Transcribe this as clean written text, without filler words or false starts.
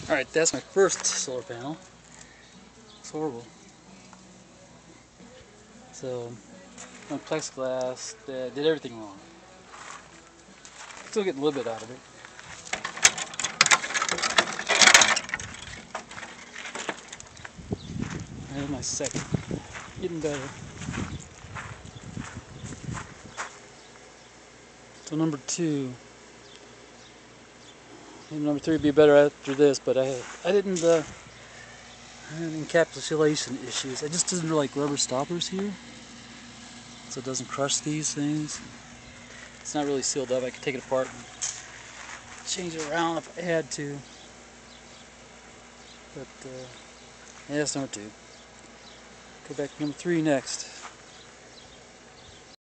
Alright, that's my first solar panel. It's horrible. So, my plexiglass, did everything wrong. Still getting a little bit out of it. There's my second. Getting better. So number 2. And number 3 would be better after this, but I didn't I had encapsulation issues. I just didn't like rubber stoppers here, so it doesn't crush these things. It's not really sealed up. I could take it apart and change it around if I had to. But yeah, that's number 2. Go back to number 3 next.